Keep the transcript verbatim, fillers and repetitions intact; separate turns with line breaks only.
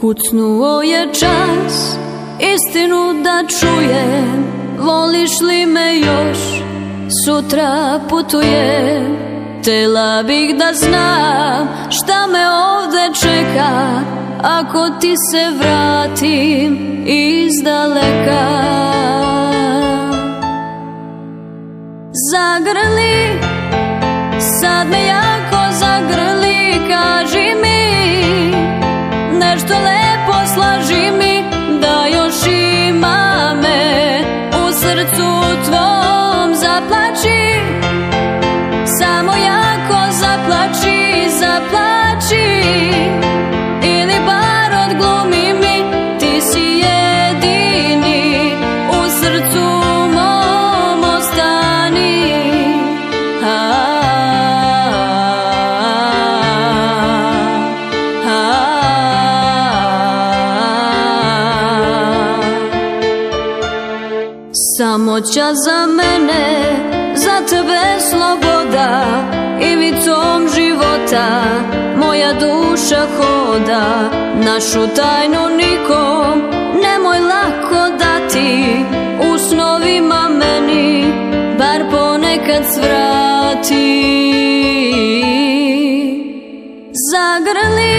Kucnuo je čas, istinu da čujem. Voliš li me još, sutra putujem. Htela bih da znam šta me ovde čeka, ako ti se vratim izdaleka. Zagrli, sad me jako zagrli, kaži mi nešto lepo, slaži mi da još ima me u srcu tvom. Zaplači, samo jako zaplači, zaplači, ili bar odglumi mi, ti si jedini, u srcu mom ostani. A, a, a. Samoća za mene, za tebe sloboda, ivicom života moja duša hoda. Našu tajnu nikom nemoj lako dati, u snovima meni bar ponekad svrati. Zagrli,